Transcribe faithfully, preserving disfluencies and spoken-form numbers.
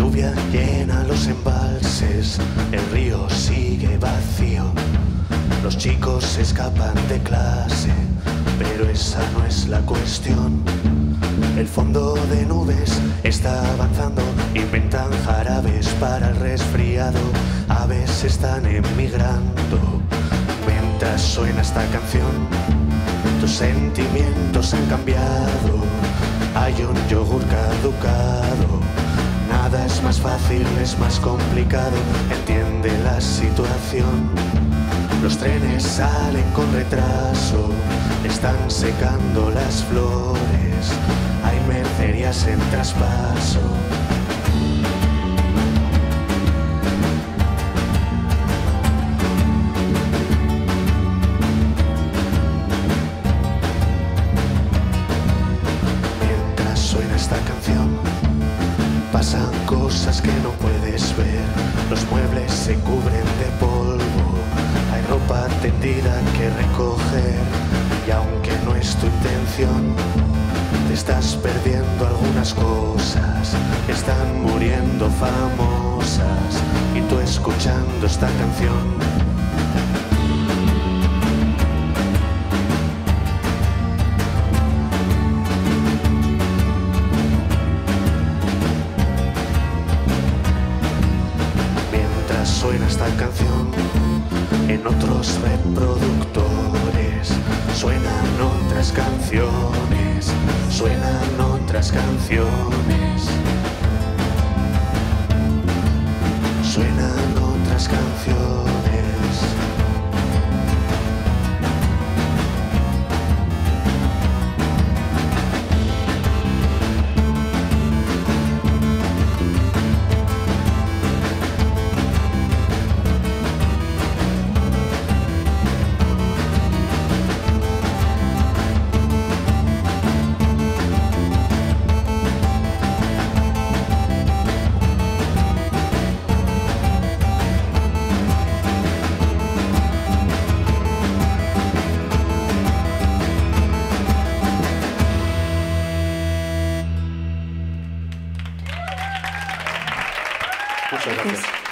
lluvia llena los embalses, el río sigue vacío. Los chicos escapan de clase, pero esa no es la cuestión. El fondo de nubes está avanzando, inventan jarabes para el resfriado. Aves están emigrando mientras suena esta canción. Tus sentimientos han cambiado, hay un yogur caducado. Nada es más fácil, es más complicado, entiende la situación. Los trenes salen con retraso, están secando las flores, hay mercerías en traspaso. Mientras suena esta canción, pasan cosas que no puedes ver, los muebles se cubren de polvo, hay ropa tendida que recoger, y aunque no es tu intención, te estás perdiendo algunas cosas, están muriendo famosas, y tú escuchando esta canción. Suena esta canción en otros reproductores, suenan otras canciones, suenan otras canciones, suenan otras canciones. Muchas gracias.